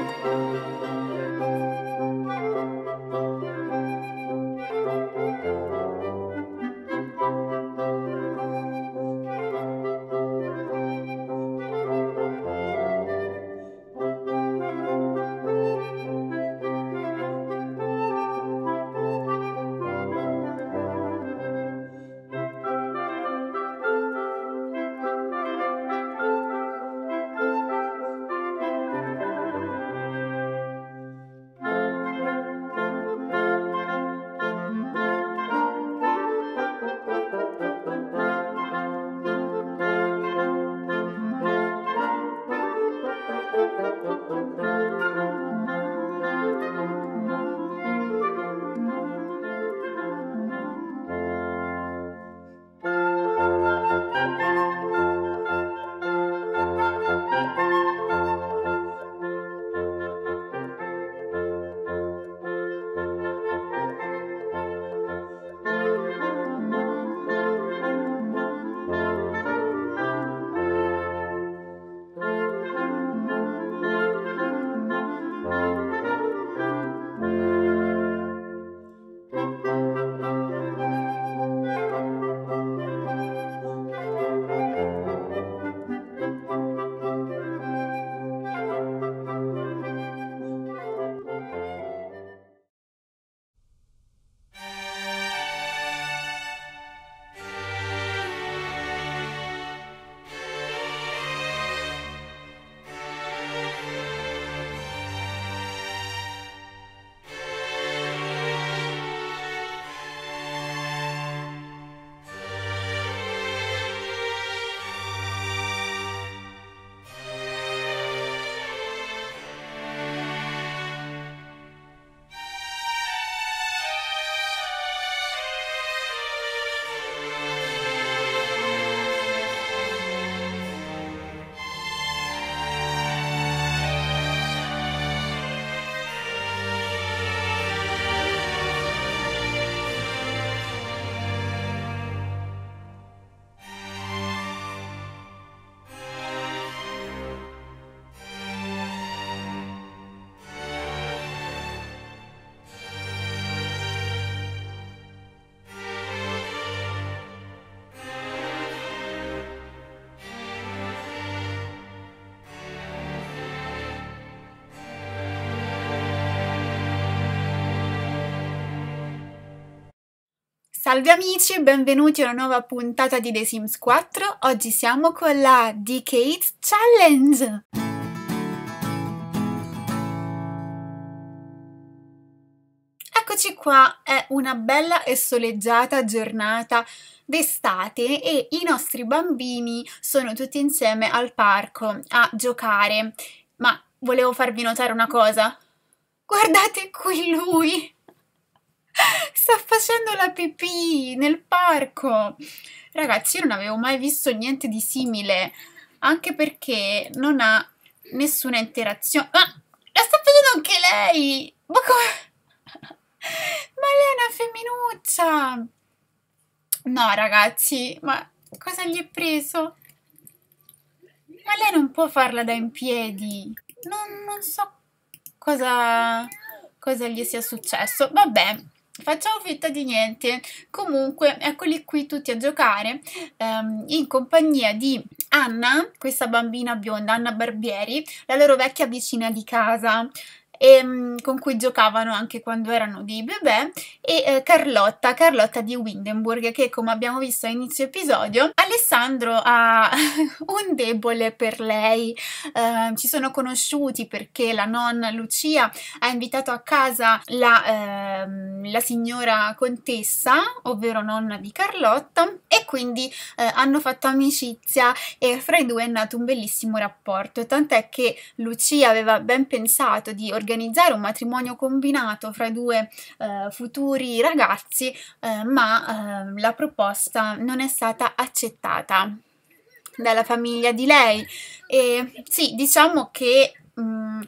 Salve amici e benvenuti a una nuova puntata di The Sims 4. Oggi siamo con la Decades Challenge! Eccoci qua, è una bella e soleggiata giornata d'estate e i nostri bambini sono tutti insieme al parco a giocare. Ma volevo farvi notare una cosa. Guardate qui lui! Sta facendo la pipì nel parco! Ragazzi, io non avevo mai visto niente di simile, anche perché non ha nessuna interazione. Ah, la sta facendo anche lei! Ma come? Ma lei è una femminuccia! No, ragazzi, ma cosa gli è preso? Ma lei non può farla da in piedi. Non so cosa gli sia successo. Vabbè, facciamo finta di niente. Comunque, eccoli qui tutti a giocare in compagnia di Anna, questa bambina bionda, Anna Barbieri, la loro vecchia vicina di casa. Con cui giocavano anche quando erano dei bebè, e Carlotta di Windenburg, che come abbiamo visto a inizio episodio Alessandro ha un debole per lei. Ci sono conosciuti perché la nonna Lucia ha invitato a casa la signora contessa, ovvero nonna di Carlotta, e quindi hanno fatto amicizia e fra i due è nato un bellissimo rapporto, tant'è che Lucia aveva ben pensato di organizzare un matrimonio combinato fra i due futuri ragazzi, ma la proposta non è stata accettata dalla famiglia di lei. E sì, diciamo che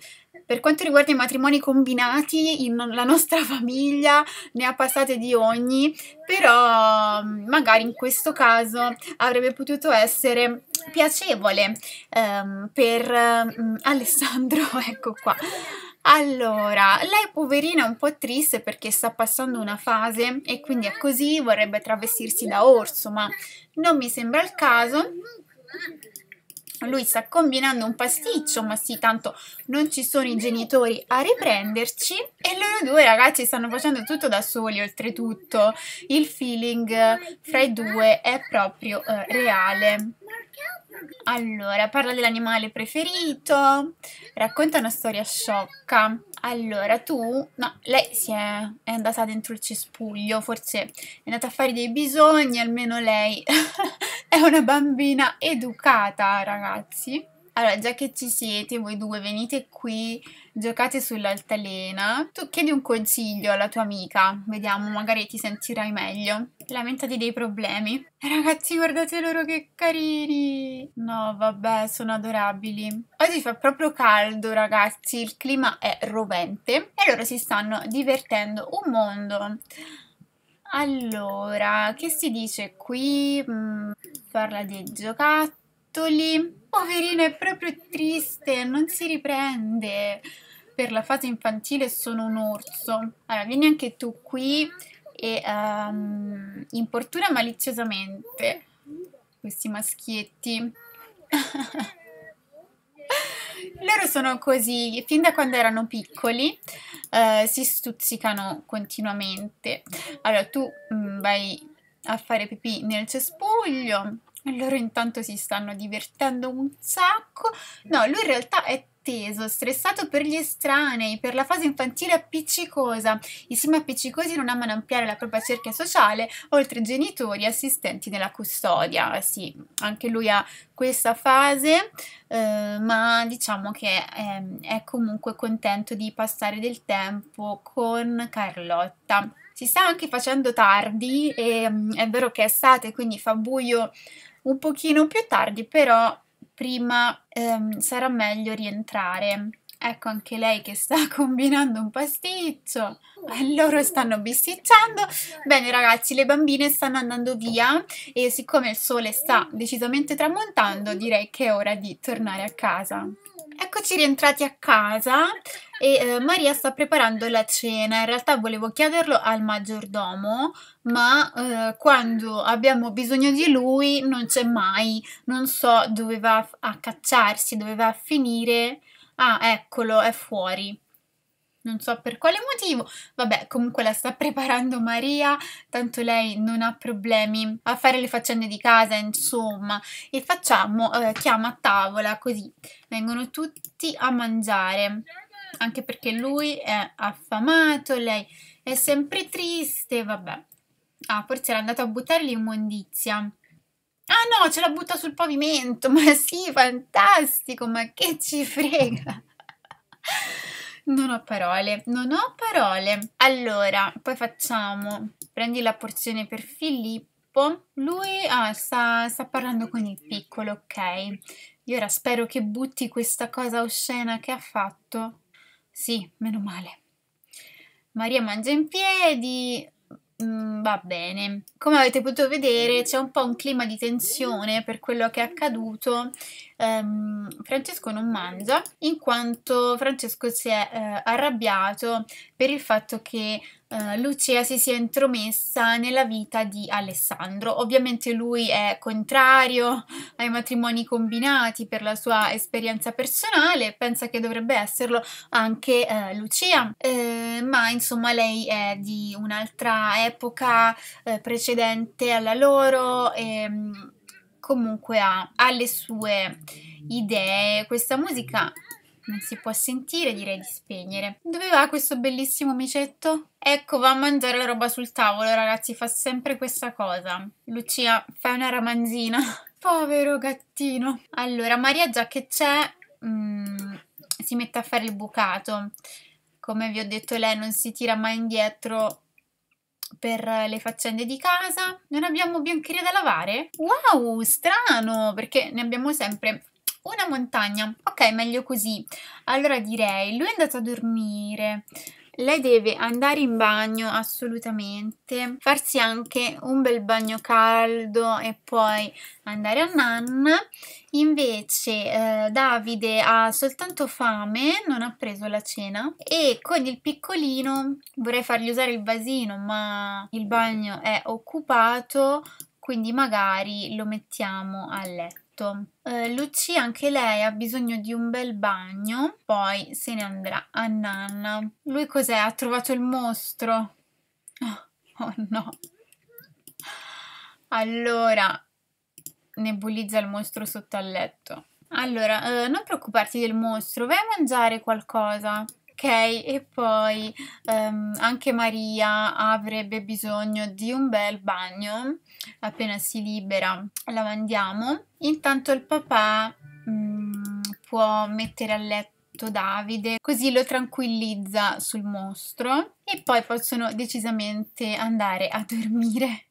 Per quanto riguarda i matrimoni combinati, la nostra famiglia ne ha passate di ogni, però magari in questo caso avrebbe potuto essere piacevole per Alessandro, ecco qua. Allora, lei poverina è un po' triste perché sta passando una fase e quindi è così, vorrebbe travestirsi da orso, ma non mi sembra il caso. Lui sta combinando un pasticcio, ma sì, tanto non ci sono i genitori a riprenderci e loro due ragazzi stanno facendo tutto da soli, oltretutto il feeling fra i due è proprio reale. Allora, parla dell'animale preferito, racconta una storia sciocca. Allora, no, lei è andata dentro il cespuglio, forse è andata a fare dei bisogni, almeno lei è una bambina educata, ragazzi. Allora, già che ci siete, voi due venite qui, giocate sull'altalena. Tu chiedi un consiglio alla tua amica, vediamo, magari ti sentirai meglio. Lamentati dei problemi. Ragazzi, guardate loro che carini! No, vabbè, sono adorabili. Oggi fa proprio caldo, ragazzi, il clima è rovente e loro si stanno divertendo un mondo. Allora, che si dice qui? Parla dei giocattoli. Poverina, è proprio triste, non si riprende. Per la fase infantile sono un orso. Allora, vieni anche tu qui e importuna maliziosamente questi maschietti. Loro sono così, fin da quando erano piccoli, si stuzzicano continuamente. Allora, tu vai a fare pipì nel cespuglio, e loro intanto si stanno divertendo un sacco. No, lui in realtà è teso, stressato per gli estranei, per la fase infantile appiccicosa. I sim appiccicosi non amano ampliare la propria cerchia sociale, oltre genitori e assistenti della custodia. Sì, anche lui ha questa fase, ma diciamo che è comunque contento di passare del tempo con Carlotta. Si sta anche facendo tardi e è vero che è estate, quindi fa buio un pochino più tardi, però prima sarà meglio rientrare. Ecco anche lei che sta combinando un pasticcio. Loro stanno bisticciando. Bene ragazzi, le bambine stanno andando via e siccome il sole sta decisamente tramontando, direi che è ora di tornare a casa. Eccoci rientrati a casa e Maria sta preparando la cena. In realtà volevo chiederlo al maggiordomo, ma quando abbiamo bisogno di lui non c'è mai. Non so dove va a cacciarsi, dove va a finire. Ah, eccolo, è fuori. Non so per quale motivo, vabbè, comunque la sta preparando Maria, tanto lei non ha problemi a fare le faccende di casa, insomma, e facciamo chiama a tavola così vengono tutti a mangiare, anche perché lui è affamato, lei è sempre triste, vabbè. Ah, forse era andato a buttare l'immondizia. Ah no, ce la butta sul pavimento, ma sì, fantastico, ma che ci frega. Non ho parole, non ho parole. Allora, poi facciamo, prendi la porzione per Filippo. Lui sta parlando con il piccolo, ok. Io ora spero che butti questa cosa oscena che ha fatto. Sì, meno male. Maria mangia in piedi. Va bene. Come avete potuto vedere c'è un po' un clima di tensione per quello che è accaduto. Francesco non mangia in quanto Francesco si è arrabbiato per il fatto che Lucia si sia intromessa nella vita di Alessandro. Ovviamente lui è contrario ai matrimoni combinati per la sua esperienza personale, pensa che dovrebbe esserlo anche Lucia, ma insomma lei è di un'altra epoca precedente alla loro e comunque ha le sue idee. Questa musica non si può sentire, direi di spegnere. Dove va questo bellissimo micetto? Ecco, va a mangiare la roba sul tavolo, ragazzi, fa sempre questa cosa. Lucia, fai una ramanzina. Povero gattino. Allora, Maria già che c'è, si mette a fare il bucato. Come vi ho detto, lei non si tira mai indietro per le faccende di casa. Non abbiamo biancheria da lavare? Wow, strano, perché ne abbiamo sempre Una montagna, ok, meglio così. Allora direi, lui è andato a dormire, lei deve andare in bagno assolutamente, farsi anche un bel bagno caldo e poi andare a nanna. Invece Davide ha soltanto fame, non ha preso la cena e con il piccolino vorrei fargli usare il vasino, ma il bagno è occupato, quindi magari lo mettiamo a letto. Lucy anche lei ha bisogno di un bel bagno, poi se ne andrà a nanna. Lui cos'è? Ha trovato il mostro? Oh no. Allora, nebulizza il mostro sotto al letto. Allora, non preoccuparti del mostro, vai a mangiare qualcosa. Ok, e poi anche Maria avrebbe bisogno di un bel bagno. Appena si libera la mandiamo. Intanto il papà può mettere a letto Davide, così lo tranquillizza sul mostro e poi possono decisamente andare a dormire.